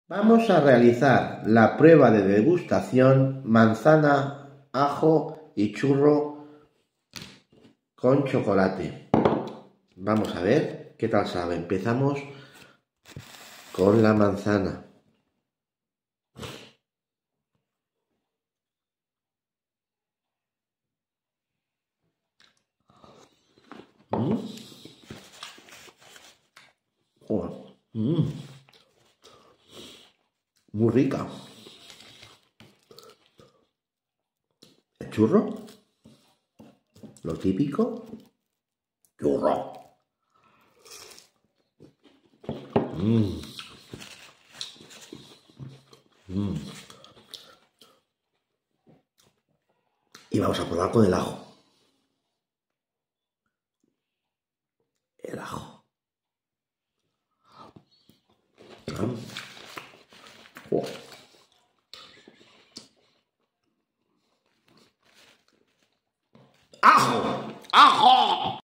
Vamos a realizar la prueba de degustación manzana, ajo y churro con chocolate. Vamos a ver qué tal sabe. Empezamos con la manzana. Muy rica. El churro, lo típico, churro. Y vamos a probar con el ajo. El ajo. ¡Ajo! ¡Ajo!